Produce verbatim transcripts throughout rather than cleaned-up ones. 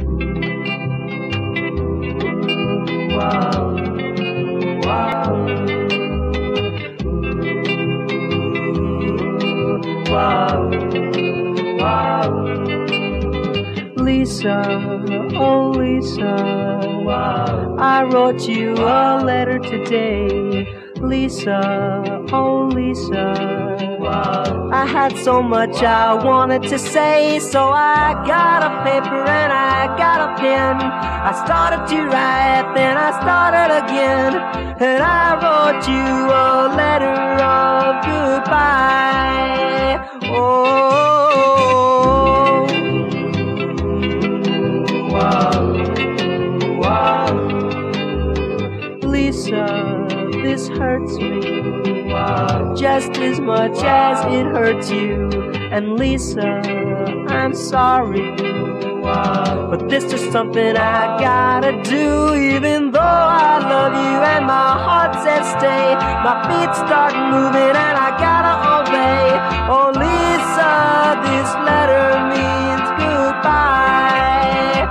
Wow, wow, wow, wow. Lisa, oh Lisa, wow. I wrote you a letter today. Lisa, oh Lisa, wow. I had so much I wanted to say, so I got a paper and I got a pen. I started to write, then I started again, and I wrote you a letter of goodbye. Oh, wow, wow. Lisa, this hurts me, wow, just as much as it hurts you. And Lisa, I'm sorry, wow, but this is something I gotta do. Even though I love you and my heart says stay, my feet start moving and I gotta obey. Oh Lisa, this letter means goodbye.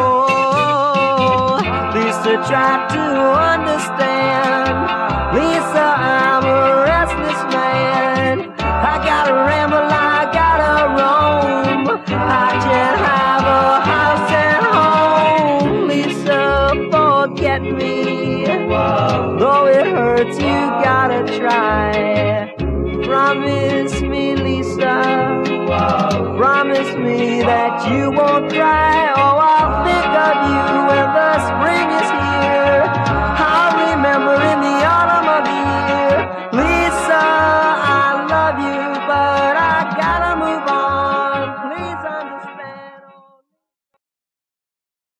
Oh, Lisa, try to understand. Lisa, I'm a restless man. I gotta ramble, I gotta roam. I can't have a house at home. Lisa, forget me. Wow. Though it hurts, you gotta try. Promise me, Lisa. Wow. Promise me that you won't cry.